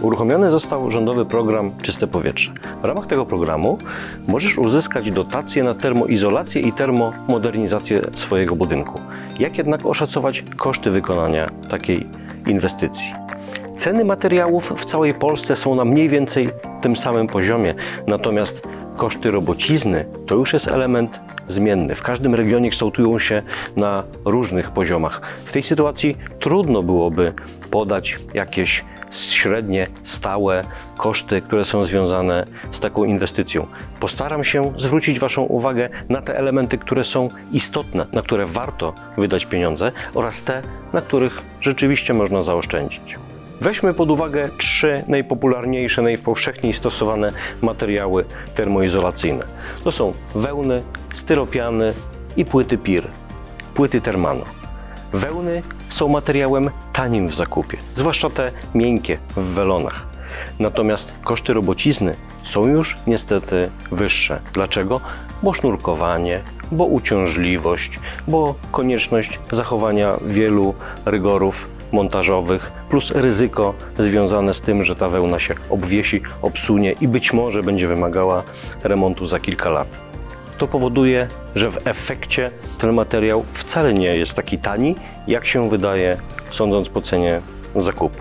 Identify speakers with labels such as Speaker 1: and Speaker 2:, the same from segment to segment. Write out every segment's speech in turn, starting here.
Speaker 1: Uruchomiony został rządowy program Czyste Powietrze. W ramach tego programu możesz uzyskać dotacje na termoizolację i termomodernizację swojego budynku. Jak jednak oszacować koszty wykonania takiej inwestycji? Ceny materiałów w całej Polsce są na mniej więcej tym samym poziomie, natomiast koszty robocizny to już jest element zmienny. W każdym regionie kształtują się na różnych poziomach. W tej sytuacji trudno byłoby podać jakieś średnie, stałe koszty, które są związane z taką inwestycją. Postaram się zwrócić Waszą uwagę na te elementy, które są istotne, na które warto wydać pieniądze oraz te, na których rzeczywiście można zaoszczędzić. Weźmy pod uwagę 3 najpopularniejsze, najpowszechniej stosowane materiały termoizolacyjne. To są wełny, styropiany i płyty PIR, płyty Thermano. Wełny są materiałem tanim w zakupie, zwłaszcza te miękkie w welonach. Natomiast koszty robocizny są już niestety wyższe. Dlaczego? Bo sznurkowanie, bo uciążliwość, bo konieczność zachowania wielu rygorów montażowych, plus ryzyko związane z tym, że ta wełna się obwiesi, obsunie i być może będzie wymagała remontu za kilka lat. To powoduje, że w efekcie ten materiał wcale nie jest taki tani, jak się wydaje, sądząc po cenie zakupu.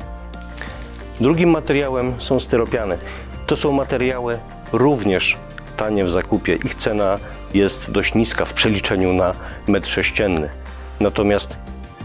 Speaker 1: Drugim materiałem są styropiany. To są materiały również tanie w zakupie. Ich cena jest dość niska w przeliczeniu na metr sześcienny. Natomiast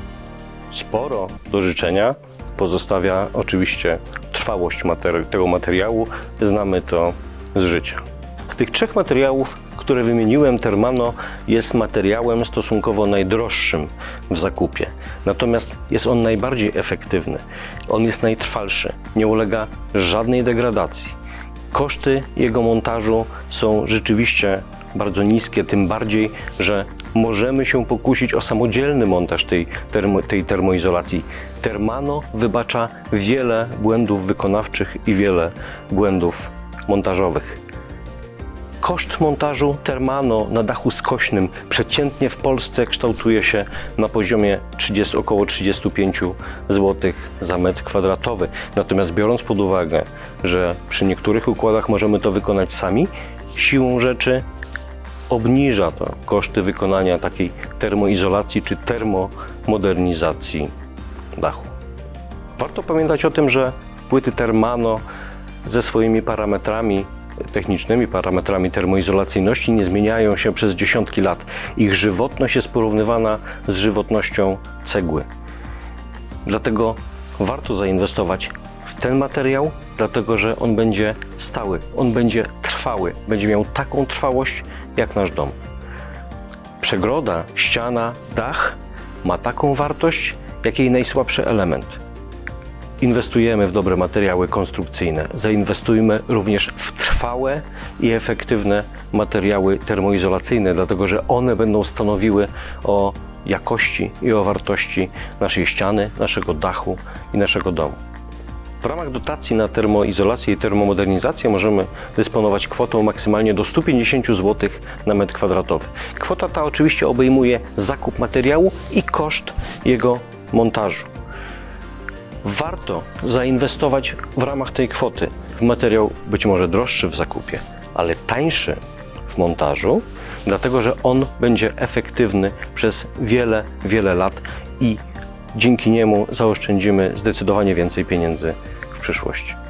Speaker 1: sporo do życzenia pozostawia oczywiście trwałość tego materiału. Znamy to z życia. Z tych 3 materiałów, które wymieniłem, Thermano jest materiałem stosunkowo najdroższym w zakupie. Natomiast jest on najbardziej efektywny. On jest najtrwalszy. Nie ulega żadnej degradacji. Koszty jego montażu są rzeczywiście bardzo niskie, tym bardziej, że możemy się pokusić o samodzielny montaż tej termoizolacji. Thermano wybacza wiele błędów wykonawczych i wiele błędów montażowych. Koszt montażu Thermano na dachu skośnym przeciętnie w Polsce kształtuje się na poziomie około 35 zł za metr kwadratowy. Natomiast biorąc pod uwagę, że przy niektórych układach możemy to wykonać sami, siłą rzeczy obniża to koszty wykonania takiej termoizolacji czy termomodernizacji dachu. Warto pamiętać o tym, że płyty Thermano ze swoimi parametrami technicznymi, parametrami termoizolacyjności nie zmieniają się przez dziesiątki lat. Ich żywotność jest porównywana z żywotnością cegły. Dlatego warto zainwestować w ten materiał, dlatego że on będzie stały, on będzie trwały, będzie miał taką trwałość jak nasz dom. Przegroda, ściana, dach ma taką wartość, jak jej najsłabszy element. Inwestujemy w dobre materiały konstrukcyjne, zainwestujmy również w trwałe i efektywne materiały termoizolacyjne, dlatego że one będą stanowiły o jakości i o wartości naszej ściany, naszego dachu i naszego domu. W ramach dotacji na termoizolację i termomodernizację możemy dysponować kwotą maksymalnie do 150 zł na metr kwadratowy. Kwota ta oczywiście obejmuje zakup materiału i koszt jego montażu. Warto zainwestować w ramach tej kwoty w materiał być może droższy w zakupie, ale tańszy w montażu, dlatego że on będzie efektywny przez wiele lat i dzięki niemu zaoszczędzimy zdecydowanie więcej pieniędzy w przyszłości.